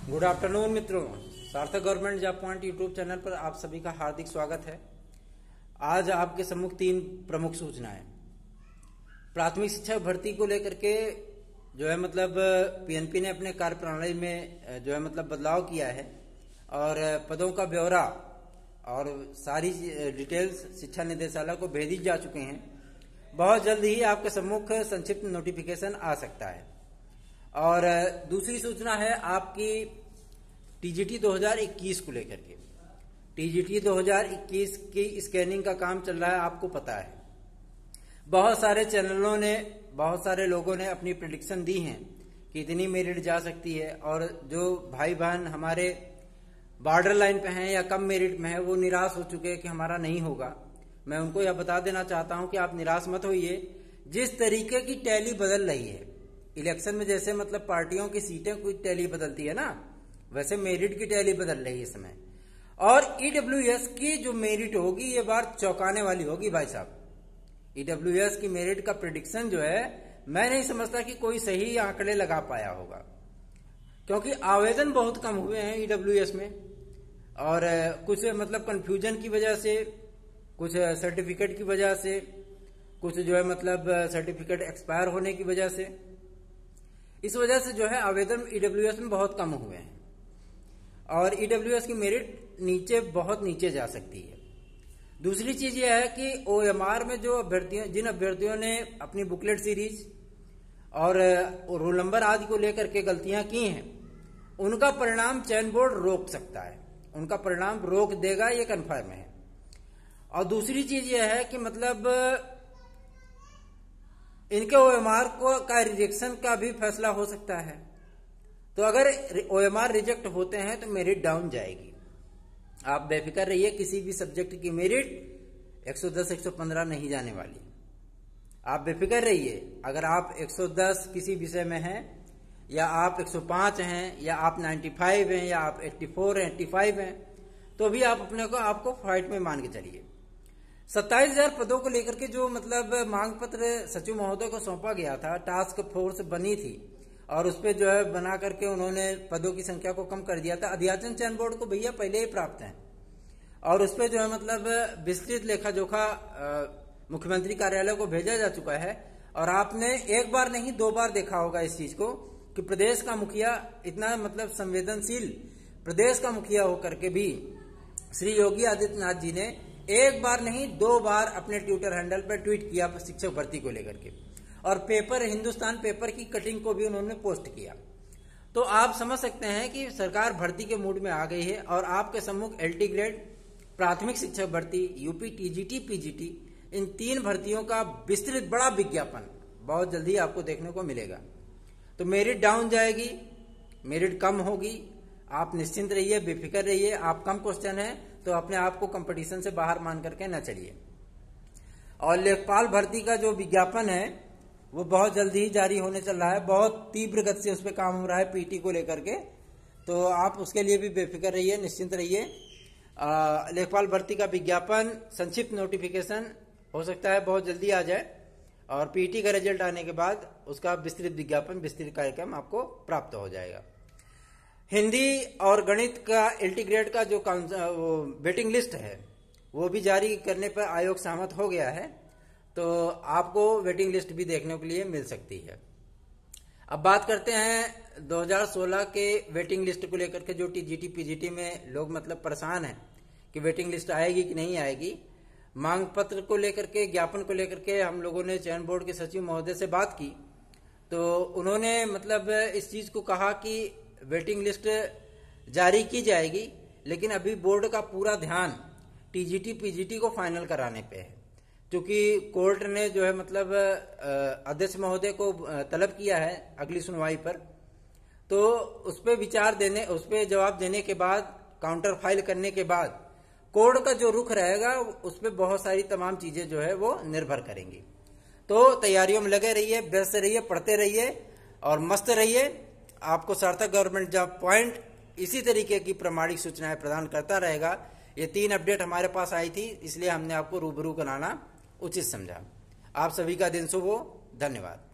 Good afternoon मित्रों, Sarthak government job point YouTube channel पर आप सभी का हार्दिक स्वागत है। आज आपके सम्मुख 3 प्रमुख सूचनाएं। प्राथमिक शिक्षक भर्ती को लेकर के जो है पीएनपी ने अपने कार्यप्रणाली में जो है बदलाव किया है और पदों का ब्यौरा और सारी डिटेल्स शिक्षा निदेशालय को भेजी जा चुके हैं। बहुत जल्द ही आपके सम्मुख संक्षिप्त नोटिफिकेशन आ सकता है। और दूसरी सूचना है आपकी टीजीटी 2021 को लेकर के। टीजीटी 2021 की स्कैनिंग का काम चल रहा है, आपको पता है। बहुत सारे चैनलों ने, बहुत सारे लोगों ने अपनी प्रेडिक्शन दी हैं कि इतनी मेरिट जा सकती है, और जो भाई बहन हमारे बॉर्डर लाइन पे हैं या कम मेरिट में है वो निराश हो चुके हैं कि हमारा नहीं होगा। मैं उनको यह बता देना चाहता हूं कि आप निराश मत होइए। जिस तरीके की टैली बदल रही है इलेक्शन में, जैसे पार्टियों की सीटें कुछ टैली बदलती है ना, वैसे मेरिट की टैली बदल रही है इस समय। और ईडब्ल्यूएस की जो मेरिट होगी ये बार चौंकाने वाली होगी भाई साहब। ईडब्ल्यूएस की मेरिट का प्रेडिक्शन जो है, मैं नहीं समझता कि कोई सही आंकड़े लगा पाया होगा, क्योंकि आवेदन बहुत कम हुए हैं ईडब्ल्यूएस में। और कुछ कंफ्यूजन की वजह से, कुछ सर्टिफिकेट की वजह से, कुछ जो है सर्टिफिकेट एक्सपायर होने की वजह से, इस वजह से जो है आवेदन ईडब्ल्यूएस में बहुत कम हुए हैं और ईडब्ल्यूएस की मेरिट बहुत नीचे जा सकती है। दूसरी चीज यह है कि ओएमआर में जो जिन अभ्यर्थियों ने अपनी बुकलेट सीरीज और रोल नंबर आदि को लेकर के गलतियां की हैं, उनका परिणाम चयन बोर्ड रोक सकता है, उनका परिणाम रोक देगा, ये कन्फर्म है। और दूसरी चीज यह है कि इनके ओएमआर का रिजेक्शन का भी फैसला हो सकता है। तो अगर ओएमआर रिजेक्ट होते हैं तो मेरिट डाउन जाएगी। आप बेफिक्र रहिए, किसी भी सब्जेक्ट की मेरिट 110 115 नहीं जाने वाली। आप बेफिक्र रहिए। अगर आप 110 किसी विषय में हैं, या आप 105 हैं, या आप 95 हैं, या आप 84 हैं, 85 हैं, तो भी आप अपने को आपको फाइट में मान के चलिए। 27,000 पदों को लेकर के जो मांग पत्र सचिव महोदय को सौंपा गया था, टास्क फोर्स बनी थी और उस पर जो है बना करके उन्होंने पदों की संख्या को कम कर दिया था। अध्याचन चयन बोर्ड को भैया पहले ही प्राप्त है और उस पर जो है विस्तृत लेखा जोखा मुख्यमंत्री कार्यालय को भेजा जा चुका है। और आपने एक बार नहीं 2 बार देखा होगा इस चीज को कि प्रदेश का मुखिया इतना संवेदनशील प्रदेश का मुखिया होकर के भी श्री योगी आदित्यनाथ जी ने एक बार नहीं 2 बार अपने ट्विटर हैंडल पर ट्वीट किया शिक्षक भर्ती को लेकर के, और पेपर हिंदुस्तान पेपर की कटिंग को भी उन्होंने पोस्ट किया। तो आप समझ सकते हैं कि सरकार भर्ती के मूड में आ गई है। और आपके सम्मुख एलटी ग्रेड, प्राथमिक शिक्षक भर्ती, यूपी टीजीटी, पीजीटी, इन 3 भर्तियों का विस्तृत बड़ा विज्ञापन बहुत जल्दी आपको देखने को मिलेगा। तो मेरिट डाउन जाएगी, मेरिट कम होगी। आप निश्चिंत रहिए, बेफिक्र रहिए। आप कम क्वेश्चन है तो अपने आप को कंपटीशन से बाहर मान करके न चलिए। और लेखपाल भर्ती का जो विज्ञापन है वो बहुत जल्दी ही जारी होने चल रहा है। बहुत तीव्र गति से उस पर काम हो रहा है पीटी को लेकर के। तो आप उसके लिए भी बेफिक्र रहिए, निश्चिंत रहिए। लेखपाल भर्ती का विज्ञापन, संक्षिप्त नोटिफिकेशन हो सकता है बहुत जल्दी आ जाए, और पीटी का रिजल्ट आने के बाद उसका विस्तृत विज्ञापन, विस्तृत कार्यक्रम आपको प्राप्त हो जाएगा। हिंदी और गणित का एलटी ग्रेड का जो वेटिंग लिस्ट है वो भी जारी करने पर आयोग सहमत हो गया है, तो आपको वेटिंग लिस्ट भी देखने के लिए मिल सकती है। अब बात करते हैं 2016 के वेटिंग लिस्ट को लेकर के, जो टीजीटी पीजीटी में लोग परेशान हैं कि वेटिंग लिस्ट आएगी कि नहीं आएगी। मांग पत्र को लेकर के, ज्ञापन को लेकर के हम लोगों ने चयन बोर्ड के सचिव महोदय से बात की, तो उन्होंने इस चीज को कहा कि वेटिंग लिस्ट जारी की जाएगी, लेकिन अभी बोर्ड का पूरा ध्यान टीजीटी पीजीटी को फाइनल कराने पे है। क्योंकि कोर्ट ने जो है अध्यक्ष महोदय को तलब किया है अगली सुनवाई पर, तो उस पर जवाब देने के बाद, काउंटर फाइल करने के बाद कोर्ट का जो रुख रहेगा उस पर बहुत सारी तमाम चीजें जो है वो निर्भर करेंगी। तो तैयारियों में लगे रहिए, व्यस्त रहिए, पढ़ते रहिए और मस्त रहिए। आपको सार्थक गवर्नमेंट जॉब पॉइंट इसी तरीके की प्रामाणिक सूचनाएं प्रदान करता रहेगा। ये 3 अपडेट हमारे पास आई थी, इसलिए हमने आपको रूबरू कराना उचित समझा। आप सभी का दिन शुभ हो। धन्यवाद।